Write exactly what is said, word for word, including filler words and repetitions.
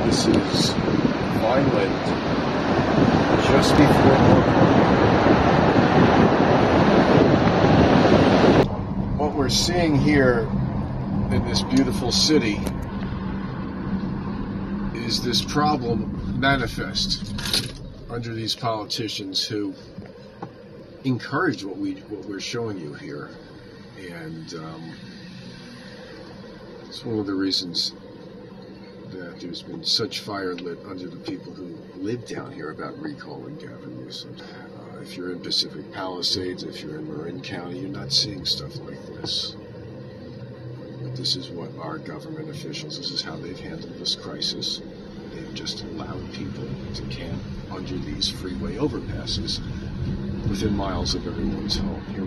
This is Vineland, just before Moorpark. What we're seeing here in this beautiful city is this problem manifest under these politicians who encourage what we what we're showing you here, and um, it's one of the reasons that there's been such fire lit under the people who live down here about recalling Gavin Newsom. Uh, if you're in Pacific Palisades, if you're in Marin County, you're not seeing stuff like this. But this is what our government officials, this is how they've handled this crisis. They've just allowed people to camp under these freeway overpasses within miles of everyone's home. Here